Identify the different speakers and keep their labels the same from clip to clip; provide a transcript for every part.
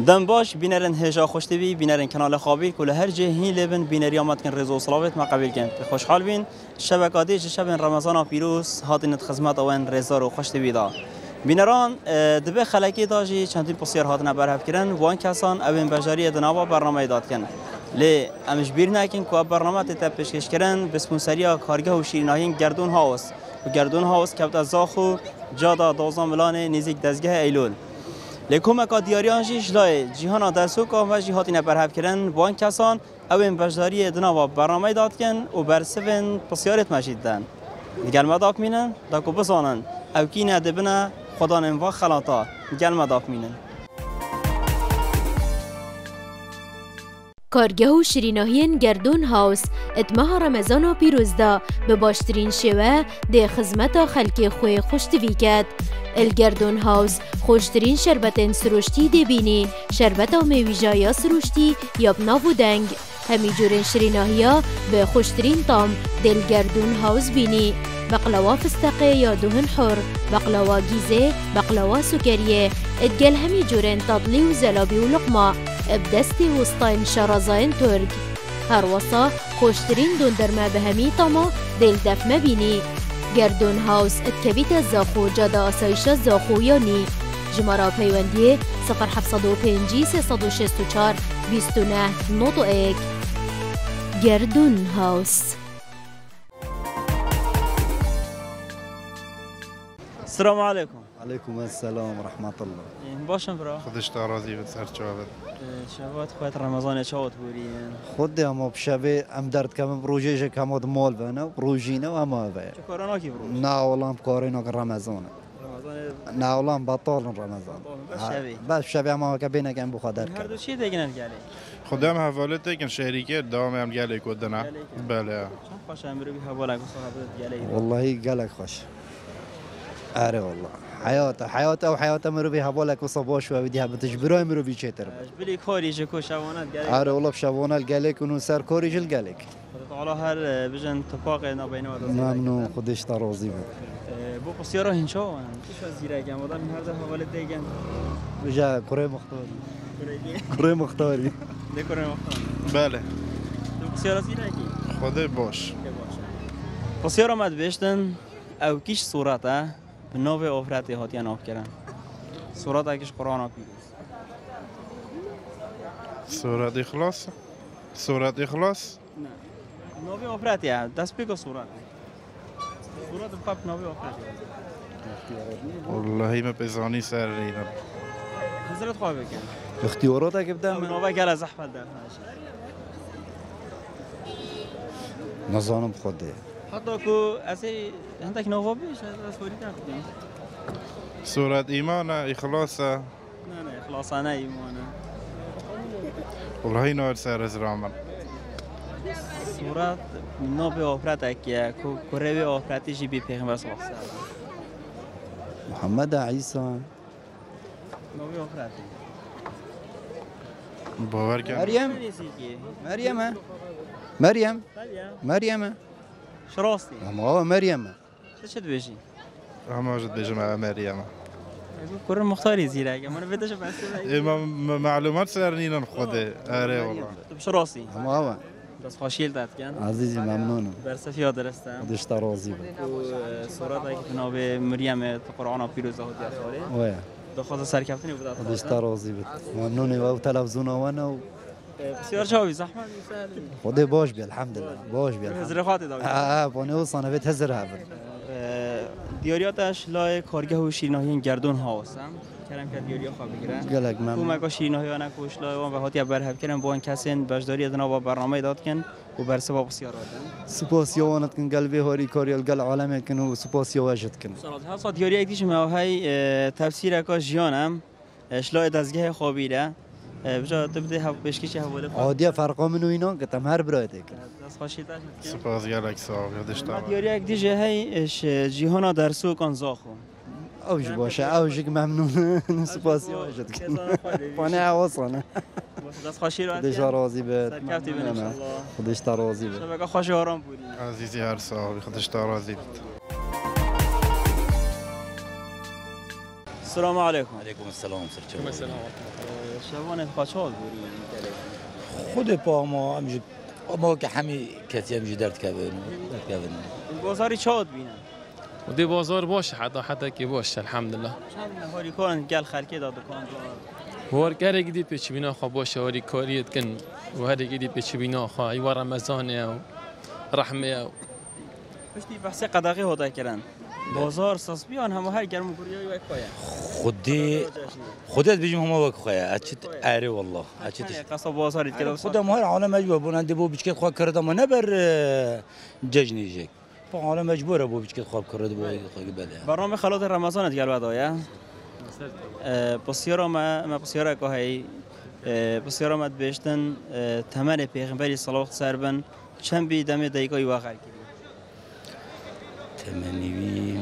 Speaker 1: دم باش بینرن هجا خوشتوی بینرن کانال خابی کل هر جه هی لبن بینری آمد کن رضا و صلوات ما قبول کن خوشحال بین شبکاتی شب رمضان پیروز هاتین خدمت آون رضا رو خوشتوی دا بینران دبه خلکی داجی چندین پسیار هاتن برهف کردن وان کسان اوین بجاری دنوا برنامه داد کن لی امش بیر نکن که برنامه تا پیشکش کردن به سپانسریا کارگاه و شیریناهین گردون هاوس و گردون هاوس کبت از زاخو جادا 12 ملان نزدیک دزگاه ایلول لکومک دیاریان جیش لای جهان درسوکا و جهاتی نبرهف کردن با آن کسان اوین بجداری دنوا برنامه داد کن و بر سفن پسیارت مجید دن دیگر مداف مینن داکو بزانن او کی ندبنه خدا نموا خلاطا دیگر مداف مینن
Speaker 2: کارگاه و شیریناهین گردون هاوس اتماه رمضان و پیروزدا به باشترین شوه ده خدمت خلکی خوی خوشتوی کد الگردون هاوس خوشترین شربت سروشتی ده بینی شربت و میویجایا سروشتی یا بناو دنگ همی جورین شیریناهیا به خوشترین طعم دل گردون هاوس بینی بقلاوا فستقه یا دهن حر بقلاوا گیزه بقلاوا سکریه ادگل همی جورین تطلی و زلابی و لقمه بدستی وسطین شرازاین ترک هر وصا خوشترین دون درمه به همی طما دل دفمه بینی گردون هاوس اتکبیت زاخو جادا آسایش زاخو یانی جمارا پیوندی 0705 364 29 91 گردون هاوس.
Speaker 1: السلام علیکم.
Speaker 3: علیکم السلام و رحمت الله.
Speaker 1: باشم برا.
Speaker 4: خودش تارازی به سر چوابد.
Speaker 1: شبات خودت رمضان چوات بورین.
Speaker 3: خود هم بشبه ام درد کم بروجه کم مال بنا بروجینه و اما وی.
Speaker 1: چه کارانا کی بروج؟
Speaker 3: نه اولام کارینا که رمضانه. نه اولام بطال رمضان. بس شبه اما که بینه کم بخادر
Speaker 1: کرد. هر دو چی دیگه نگلی؟
Speaker 4: خودم حواله تکن شریکه دام هم گلی کدنا. بله.
Speaker 1: چند خوش امروز حواله صاحب گلی.
Speaker 3: والله گلک خوش. آره والله. حیات او حیات مرو به حوالك وصباش و بديها بتجبرای مرو به چتر
Speaker 1: بلی کاری جو شوانات گلی
Speaker 3: آره والله شوانات گلک و سر کاری جل گلک
Speaker 1: خدا هر بجن اتفاق نابینه و
Speaker 3: ممنون خودش ترازی بود
Speaker 1: بو قصیرا هنچا و چه زیرا گم آدم هر ده حواله دیگه
Speaker 3: بجا کره مختاری
Speaker 1: ده کره مختاری
Speaker 4: بله
Speaker 1: تو قصیرا زیرا کی
Speaker 4: خدا باش
Speaker 1: قصیرا مد بشتن او کیش صورته به نوع افرادی هاتی ناب کردن صورت اگش قرآن پیروز
Speaker 4: صورت اخلاص
Speaker 1: نه نوع افرادی دست بگو صورت بخواب نوع افرادی
Speaker 4: والله ما بزانی سر ریدم
Speaker 1: حضرت خواه بکن
Speaker 3: اختیارات اگه بدم
Speaker 1: نوع گل از احمد در
Speaker 3: نظانم خوده
Speaker 1: حتی که اصلا هندک نوع بیش از خوری نکنیم
Speaker 4: صورت ایمان اخلاص
Speaker 1: نه اخلاص نه ایمان
Speaker 4: والله نور سر از رامن
Speaker 1: صورت نوع افراد که کره افرادی جی بی پیغمبر صلی الله علیه و
Speaker 3: محمد عیسی
Speaker 1: نوع افراد
Speaker 4: باور کن
Speaker 3: مریم
Speaker 1: شراستی
Speaker 3: اما مریم
Speaker 1: چه بیشی
Speaker 4: همه جد بجمع مریم
Speaker 1: کره مختاری زیرا اگه من بدش بسته
Speaker 4: معلومات سرنین خوده آره والله
Speaker 1: تو شراستی
Speaker 3: اما
Speaker 1: بس خوشیل داد کن
Speaker 3: عزیزی ممنونم
Speaker 1: برسفی ها درستم
Speaker 3: خودش ترازی بود
Speaker 1: صورت اگه نوع مریم تو قرآن پیروز هاتی اخواره دو خواست سرکفتنی بود
Speaker 3: خودش ترازی بود ممنونی و تلفزیون آوانه و
Speaker 1: بسیار جاوی زحمت
Speaker 3: خود باش بی الحمدلله باش بی
Speaker 1: هزر خاطی داوی
Speaker 3: بانه و صنفت هزر هفت
Speaker 1: دیاریاتش لای کارگاه و شیریناهین گردون هاوسم کردم که دیاریا خواب بگیرن
Speaker 3: گلک ممنون
Speaker 1: کومک شیریناهی و نکوش لای و هاتی برهب کردن با این کسین بجداری دنا با برنامه داد کن و بر سبب بسیار دادن
Speaker 3: سپاسیا وانت کن قلبی هاری کاریال قل عالم کن و سپاسیا واجد کن
Speaker 1: ها صد دیاریا دیش ما های تفسیر کا جیانم اشلای دزگاه خوابیره بجا تبدي هاو بشكيش هاولك
Speaker 3: عادية فرقا منو اینا که تم هر برایده کن
Speaker 4: سپاس گلک صاحب یادش
Speaker 1: ما دیاری یک دیجه هی اش جیهانا در سوق آن زاخو
Speaker 3: اوج باشه اوج که ممنون سپاسی واجد کن پانه عواصانه
Speaker 1: دست خوشی رو
Speaker 3: خودش راضی بد
Speaker 1: سرکفتی بین انشالله
Speaker 3: خودش راضی بد
Speaker 1: شبکه خوش آرام بودی
Speaker 4: عزیزی هر صاحبی خودش راضی بد
Speaker 1: السلام عليكم.
Speaker 5: عليكم السلام سرچو.
Speaker 1: شبان خاچال بوری
Speaker 5: خود پا ما که همه کسی همجی درد کردن
Speaker 1: بازاری چاد بینن
Speaker 6: ودي بازار باش حتى كي باش الحمد لله
Speaker 1: چند هاری کارن گل خلکی داد دکان
Speaker 6: هور كاري قدي بيش بينا خا باش هوري كاريت كن وهذا قدي بيش بينا خا اي رمضان او رحمه
Speaker 1: پشتی بحث قداغی هدا کردن بازار ساس بیان هم هر گرم گوریای وک پایا
Speaker 5: خودت بيجي هم وك خويا اچت اري والله اچت
Speaker 1: قصا بازار كده
Speaker 5: خدا ما العالم مجبور بونند بو بيچ خو كرد ما نبر ججنيجك العالم مجبور بو بيچ خو كرد بو بله
Speaker 1: برنامه خلات رمضان گل ودایا بسیار ما بسیار که هی بسیار مد بیشتن تمام پیغمبری صلوات سربن چند بی دم دقیقه واقع کردی
Speaker 5: تمنیوی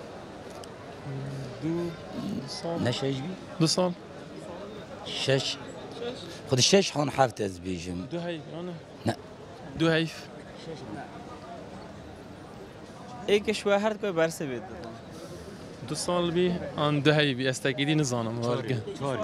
Speaker 5: نشج بی
Speaker 6: 2 سال
Speaker 5: شش خود شش هون حفت از بیجم
Speaker 6: 2 هيف انا
Speaker 5: نه
Speaker 6: 2 هيف
Speaker 1: ایک شوه هر کوی برسه بید
Speaker 6: 2 سال بي ان 2 هيف استاكيدي نظام ورقه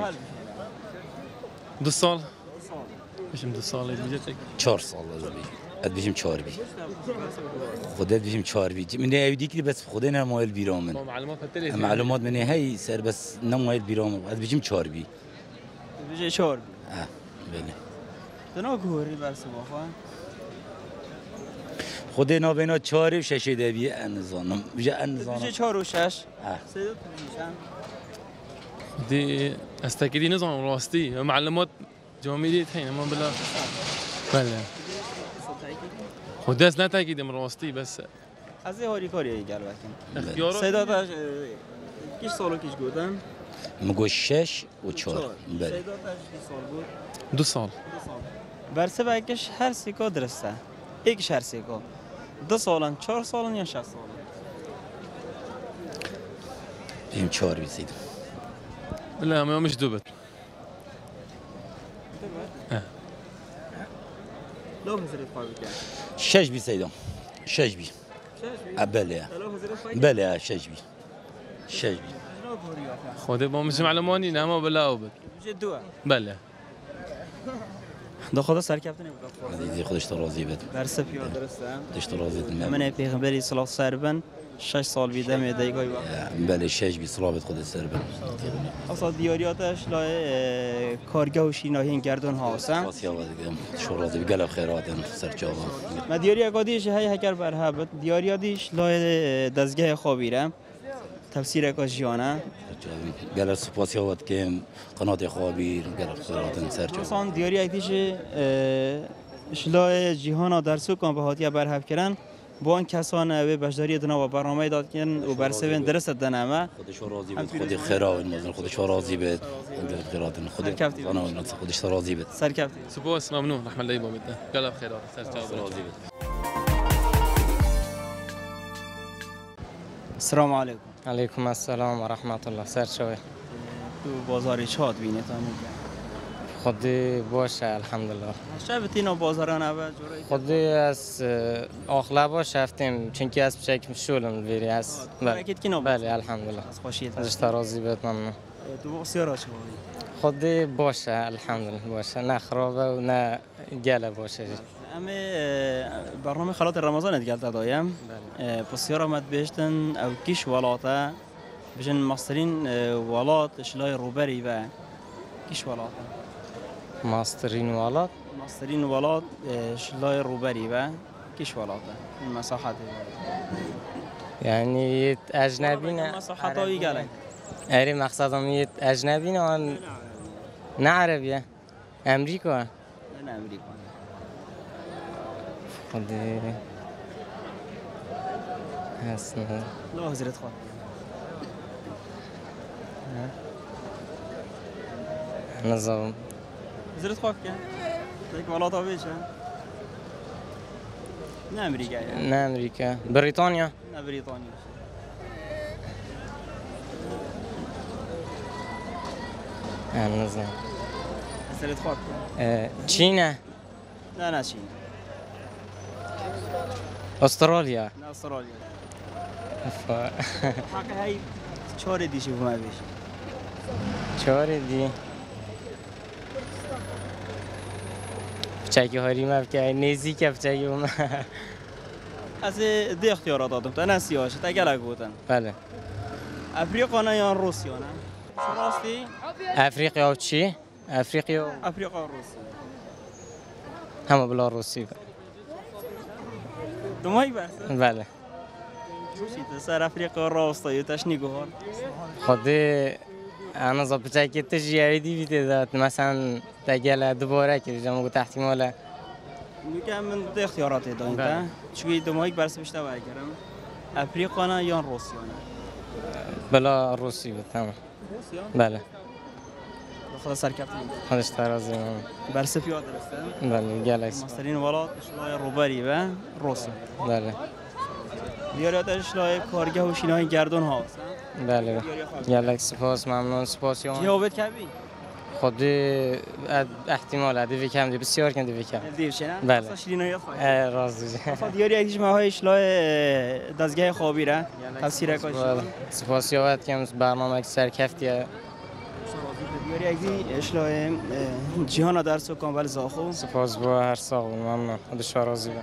Speaker 6: 2 سال بيشم 2 سال يجيك
Speaker 5: 4 سال از بیجم اد بیجم 4 بی خودت بیجم 4 بی من ایدی که بس خود نه مایل بیرامن معلومات من هی سر بس نه مایل بیرامن اد بیجم 4 بی
Speaker 1: بيجي شور
Speaker 5: بله
Speaker 1: دنا گوری برسه باخوان
Speaker 5: خود اینا بینا 4 و 6 دبی انزانم بيجي انزانم
Speaker 1: بيجي 4 و 6 سيدت میشن
Speaker 6: دي استاكيدي نظام راستي معلومات جامعية هين ما بلا بله خودت لا تاكيد من راستي بس
Speaker 1: از هاری کاری گل وکن
Speaker 6: اختيارات
Speaker 1: سيدات کیش سالو کیش گودن
Speaker 5: مگو 6 و 4 بله
Speaker 1: سيدات سال بود
Speaker 6: 2 سال
Speaker 1: برسه بکش هر سیکا درسته ایکش هر سیکا 2 سالن 4 سالن یا 6 سالن
Speaker 5: بیجم 4 بی سید
Speaker 6: لا ما مش دوبت
Speaker 1: لو هزرت فاوی کرد
Speaker 5: 6 بی سیدم 6 بی بله
Speaker 1: لو هزرت فاوی
Speaker 5: بله 6 بی 6 بی
Speaker 6: خود با مش معلومانی نه ما بلا اوبت
Speaker 1: بيجي دو
Speaker 6: بله
Speaker 1: ده خدا سرکفته نمیکنه
Speaker 5: دیدی خودش راضی بده
Speaker 1: برسه پیار درسته
Speaker 5: خودش راضی بده
Speaker 1: من پیغمبری صلی الله سربن 6 سال بیده می دقیقه
Speaker 5: بله 6 بی صلابت خود سر بده
Speaker 1: اصلا دیاریاتش لای کارگاه و شیناهین گردون هاوسن
Speaker 5: واسیا دیگه شو راضی بگلب خیراتن سر جاوا
Speaker 1: ما دیاری اگادیش هی هکر برهبت دیاریاتش لای دزگاه خوابیره تفسیر کا جیانه
Speaker 5: گلب سپاسیا وقت که قنات خوابیر گلب خیراتن سر جاوا
Speaker 1: مثلا دیاری اگدیش شلای جهان درسو کن به هاتیه برهب کردن با این کسان و بشداری دنا و برنامه داد کن و برسوین درست دنامه
Speaker 5: خودش راضی بود خودی خیرات مثلا خودش راضی بود خیراتن خودش راضی بود
Speaker 1: سرکفتی
Speaker 6: سپاس ممنون رحم الله يبارك قلب خيرات سر
Speaker 5: راضی بود
Speaker 1: السلام علیکم
Speaker 7: علیکم السلام و رحمت الله سر شوی
Speaker 1: تو بازاری چاد بینه تا
Speaker 7: خودی باشه الحمدلله
Speaker 1: شبتی نو بازاران اول جوری
Speaker 7: خودی از آخلا شفتیم چونکی از چکم شولم ویری از بله الحمدلله
Speaker 1: از خوشیت
Speaker 7: ازش راضی بهت ممنون
Speaker 1: تو بسیار چه
Speaker 7: خودی باشه الحمدلله باشه نه خرابه و نه گله باشه
Speaker 1: اما برنامه خلات رمضان اتگلت دایم بسیار آمد بیشتن او کیش ولاته بجن مصرین ولات شلای روبری و کیش ولاته
Speaker 7: ماسترین ولات
Speaker 1: مصرین ولات شلای روبری و کیش ولاته مساحت
Speaker 7: یعنی اجنبی نه
Speaker 1: مساحت هایی گله
Speaker 7: اری مقصدم یه اجنبی نه نه عربیه امریکا
Speaker 1: نه امریکا
Speaker 7: خودی هست نه
Speaker 1: لو حضرت خواه
Speaker 7: نظام
Speaker 1: حضرت خواه کن دیگه ولات ها بیشه نه امریکا
Speaker 7: نه امریکا بریتانیا
Speaker 1: نه بریتانیا
Speaker 7: نظام
Speaker 1: حضرت خواه کن
Speaker 7: چینه
Speaker 1: نه چین
Speaker 7: استرالیا
Speaker 1: نه استرالیا حقی های 4 دیشی بومه بیش
Speaker 7: 4 دی بچکی هاری مبکه نیزی که بچکی اون
Speaker 1: از دی اختیارات دادم تا نسیاش تا گله گوتن
Speaker 7: بله
Speaker 1: افریقا نه یا روسیا نه راستی
Speaker 7: افریقیا و چی؟ افریقیا
Speaker 1: افریقا و روسیا
Speaker 7: همه بلاروسی
Speaker 1: دمایی بس
Speaker 7: بله
Speaker 1: چی سر افریقا راستا تشنی گوهر
Speaker 7: خود انا زب بچکی تجیه دی بیته داد مثلا تا گله دوباره که جمعو تحت ماله
Speaker 1: میگم من دی اختیارات دادم تا چی دمایی برس بیشتر برگردم افریقا نه یا روسیا نه
Speaker 7: بلاروسی بود تمام
Speaker 1: روسیا
Speaker 7: بله
Speaker 1: خدا سرکفت
Speaker 7: خودش ترازی
Speaker 1: برس پیاده درسته
Speaker 7: بله گلکس
Speaker 1: مسترین ولات اشلای روبری و روسیا
Speaker 7: بله
Speaker 1: دیاریات اشلای کارگاه و شینای گردون هاست
Speaker 7: بله گلکس سپاس ممنون سپاس یوم
Speaker 1: جوابت کبی
Speaker 7: خود احتمال دیوی کم دی بسیار کم دیوی کم
Speaker 1: دیوشه نه
Speaker 7: بله
Speaker 1: شینای خواهی
Speaker 7: راضی
Speaker 1: دیاری یکیش ماهای اشلای دزگاه خوابی را تفسیر کاش
Speaker 7: سپاس یومت کم برنامه سرکفتیه
Speaker 1: دیاری یکی اشلای جهان درس و کامل زاخو
Speaker 7: سپاس با هر ساق ممنون خودش راضی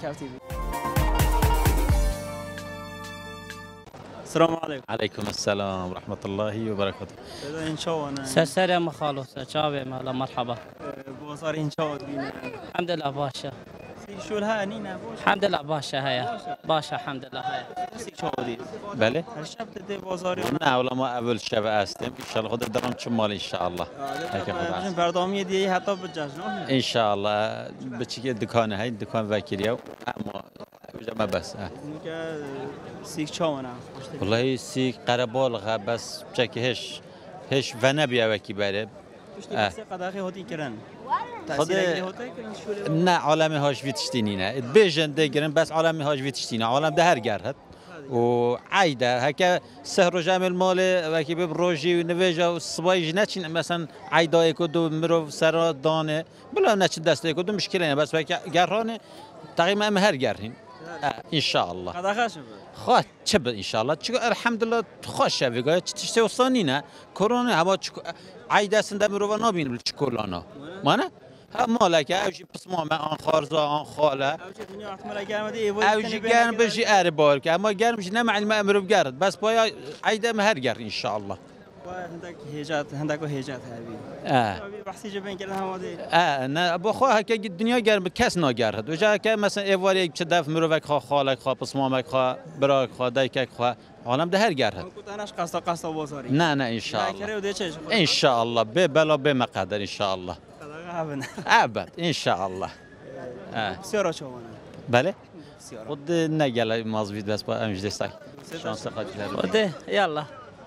Speaker 1: السلام عليكم.
Speaker 8: عليكم السلام ورحمة الله وبركاته.
Speaker 1: إن شاء الله.
Speaker 9: سلام مخالو شابه مالا مرحبا.
Speaker 1: بوصار إن شاء الله.
Speaker 9: الحمد لله باشا.
Speaker 1: شو لها نينا؟
Speaker 9: الحمد لله باشا هيا. باشا الحمد لله هيا.
Speaker 1: شو دي؟
Speaker 8: بله.
Speaker 1: الشاب تدي بوصاري.
Speaker 8: نه ولی ما اول شب هستیم. إن شاء الله خود درام شمال إن شاء الله.
Speaker 1: من بردامی دی حتی بجاجنا.
Speaker 8: إن شاء الله بچه دکانه هاي دکان وکیلیه اما جمع بس.
Speaker 1: سیک چاونه.
Speaker 8: والله سیک قربالغه بس بچه هش و نبیه وکی بره.
Speaker 1: قداخی هاتی کردن.
Speaker 8: خود نه عالم هاش ویتشتینی نه. بیشتر دیگرن بس عالم هاش ویتشتینه. عالم ده هر گرد. و عیده هک سه روز عمل مال وکی به روزی و نویجا و صبایش نچین مثلا عیدای کدوم مرو سر دانه بلا نچین دسته کدوم مشکلی نه بس وکی گرهانه تقریبا هم هر گرهین ان شاء الله
Speaker 1: قداخش
Speaker 8: خواهد چه ان شاء الله چه الحمدلله خوش شوی گاهی چه وستانی نه کرونا هوا عیده سنده مرو نبینیم چه کلانا مانه مالک اوجی پسما من آن خارزا آن خاله اوجی گرم بشی اره بار که اما گرمش نه معلومه امرو بگرد بس باید عیده مهر گرد ان شاء الله
Speaker 1: هندک هیجات هایی بحثی جبین کردن هم
Speaker 8: نه بخواه که دنیا گرم کس نگرد وجا که مثلا ایواری چه دف مرو وک خالک خواه پسما خواه براک خواه دایک خواه عالم ده هر گرد
Speaker 1: کتانش قصا بازاری
Speaker 8: نه ان شاء الله ان شاء الله به بلا به مقدر ان شاء الله ابد ان شاء الله
Speaker 1: بسیار چوانه
Speaker 8: بله خود نگله مازوید بس با امجد ساک شانس خاطر
Speaker 9: خود یالا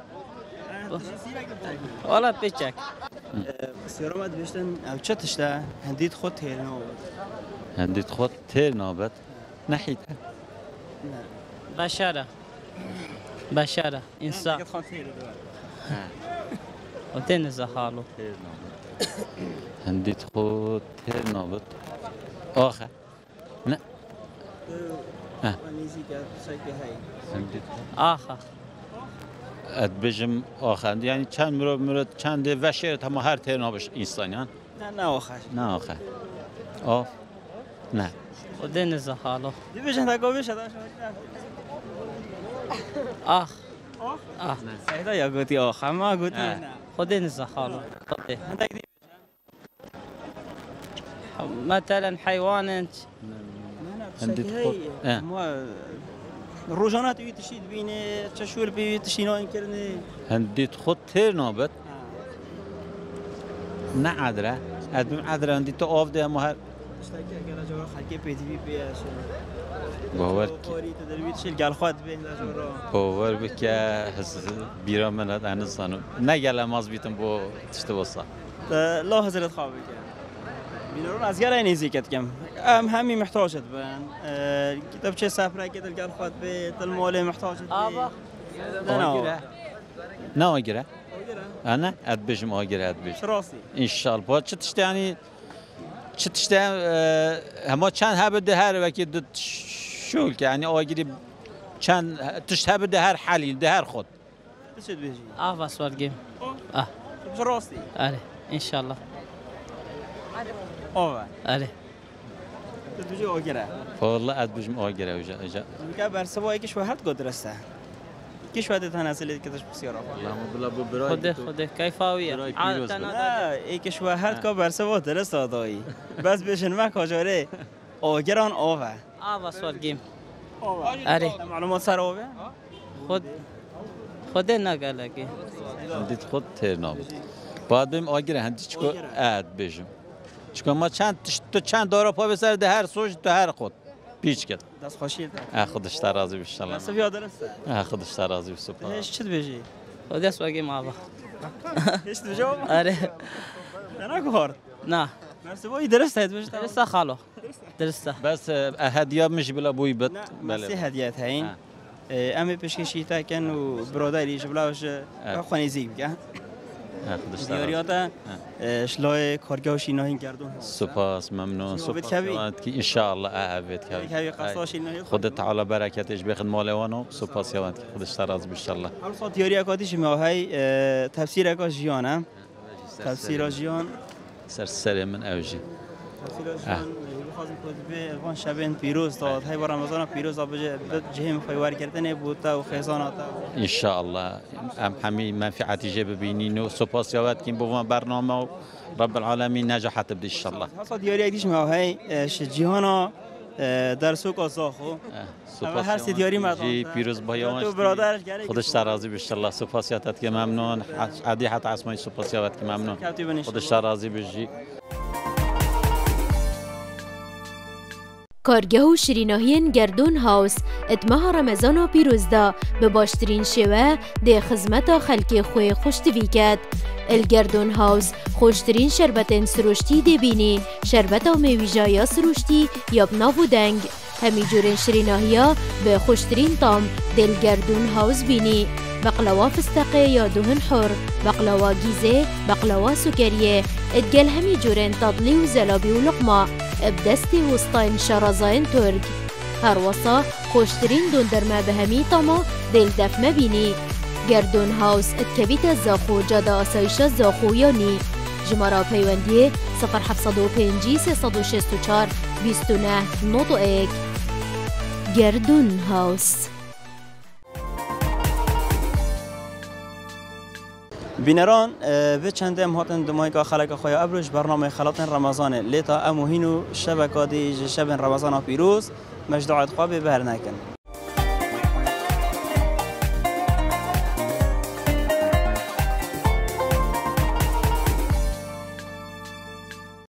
Speaker 9: والا پیچک
Speaker 1: بسیار آمد بیشتن او چه تشته هندید خود تیر نابد
Speaker 8: هندید خود تیر نابد نحید
Speaker 9: بشاره انسان و تنزه حالو
Speaker 8: هندید خود تیر نابد آخه نه
Speaker 9: آخه
Speaker 8: ادبجم آخه یعنی چند مرو چند وشه تمام هر تیر نابش انسانیان
Speaker 1: نه آخه
Speaker 8: نه آخه آف نه
Speaker 9: و تنزه حالو
Speaker 1: دی بجن تاگوی شده
Speaker 9: آخ
Speaker 1: سعیدا یا گوتی آخه ما گوتی نه
Speaker 9: خود نزه حالو مثلا حيوان انت
Speaker 1: روزانه توی تشید بینه چشول بی تشینان کرده
Speaker 8: هندید خود تیر نابد نه عدره ادم عدره هندید تو آف ده ما هر
Speaker 1: خلقی پیتی بیاش
Speaker 8: باور باور بکه بیرام من هنوز سانو نگلم از بیتم با تشت واسه
Speaker 1: لا حضرت خوابی که بینرون از گره نیزی کم همی محتاجت بن کتاب چه سفره که دل خود به دل مال محتاجت
Speaker 8: نه آگره انا ادبجم آگره ادبج
Speaker 1: راستی
Speaker 8: ان شاء الله با چه تشت یعنی چه تشت همه چند هبده هر وکی دو شول که یعنی آگری چند تشت هبده هر حلیل ده هر خود
Speaker 1: چه بیجی
Speaker 9: بس ورگیم
Speaker 1: راستی
Speaker 9: آره ان شاء الله
Speaker 1: آره
Speaker 9: آره
Speaker 1: تجي آگره
Speaker 8: والله اد بجم آگره وجا
Speaker 1: میگه بر سوای که شوهرت گذرسته کی شوهرت تناسلی که تش بسیار
Speaker 9: خود کیفاویه عادت
Speaker 1: نه ای که شوهرت کا بر سوا درست دادایی بس بشن ما کجاره آگران آوه
Speaker 9: آوا سوالگیم آره
Speaker 1: معلومات سر آوه
Speaker 9: خود نگلگی
Speaker 8: دید خود ترنام باید بیم آگره هندی چکو اد بجم چکو ما چند دارا پا بسر ده هر سوش ده هر خود پیچ کرد
Speaker 1: دست خوشی
Speaker 8: خودش ترازی بشتلا
Speaker 1: سفیا درسته
Speaker 8: خودش ترازی بسپا
Speaker 1: هیچ چی بیجی
Speaker 9: خود سوالگیم آوا
Speaker 1: هیچ دوجا
Speaker 9: آره
Speaker 1: نه کار
Speaker 9: نه
Speaker 1: سوای درسته بجت
Speaker 9: درسته خالو درسته
Speaker 8: بس هدیه میشه بلا بوی بد
Speaker 1: بله هدیه هاین امی پیشکشی تا کن و برادری جبلاش خونی زیگ بگه دیاریاتا شلای کارگاه شیناهین گردون
Speaker 8: سپاس ممنون سپاس که ان شاء الله اعبد
Speaker 1: کبی
Speaker 8: خود تعالی برکتش بخد مالوانو سپاس یوانت که خودش تراز ان شاء الله
Speaker 1: هر صوت دیاری اکادیش می‌های تفسیر اکاش جیانم تفسیر جیان
Speaker 8: سر من اوجی
Speaker 1: وان شبین پیروز داد های رمضان پیروز آب جهم خیوار کردن بوده و خیزانات
Speaker 8: ان شاء الله ام حمی منفعتی جه ببینین و سپاس یابد که با برنامه و رب العالمین نجاحت بدی ان شاء الله
Speaker 1: حالا دیاری اکدیش می‌های جهانا در سوق آزاخو
Speaker 8: سپاس
Speaker 1: هر سی دیاری
Speaker 8: جی پیروز بایان خودش ترازی به ان شاء الله سپاس یابد که ممنون عادی حتی اسمای سپاس یابد که ممنون خودش ترازی بجی
Speaker 2: کارگاه و شریناهین گردون هاوس اتماه رمضان و پیروزدا به باشترین شوه ده خدمت خلکی خوی خوشتوی کرد. الگردون هاوس خوشترین شربت سروشتی ده بینی شربت و میویجایا سروشتی یا بناو دنگ همی جورین شریناهیا به خوشترین طعم دل گردون هاوس بینی بقلاوا فستقه یا دهن حر بقلاوا گیزه بقلاوا سکریه ادگل همی جورین تضلی و زلابی و لقمه بدستی وسطین شرازاین ترک هر وصا خوشترین دندرمه به همی طما دل دفمه بینی گردون هاوس اتکبیت زاخو جاده آسایش زاخو یانی جمارا پیوندی 0705 364 29 91 گردون هاوس
Speaker 1: بینران به چندم هاتن دمایی که خلق خواه ابروش برنامه خلاطن رمضانه لیتا اموهینو شبکاتی شب رمضان پیروز مجدوعات خواه ببر نکن